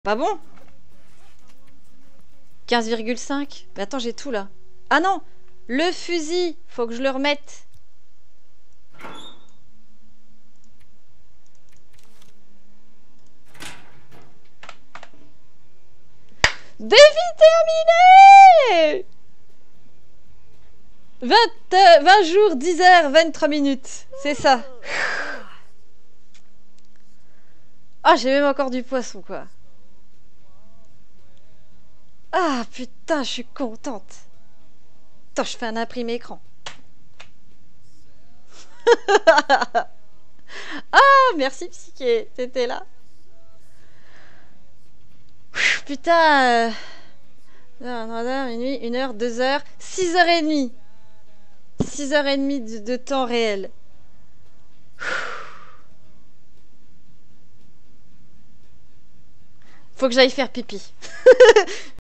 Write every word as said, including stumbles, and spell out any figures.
Pas bon? quinze virgule cinq. Mais attends, j'ai tout là. Ah non! Le fusil! Faut que je le remette. Défi terminé! vingt, euh, vingt jours, dix heures, vingt-trois minutes. C'est ça. Ah, j'ai même encore du poisson, quoi. Ah, putain, je suis contente. Attends, je fais un imprimé écran. Ah, merci Psyché, t'étais là. Putain. Euh... Minuit, une heure, deux heures, six heures et demie. Six heures et demie de, de temps réel. Faut que j'aille faire pipi.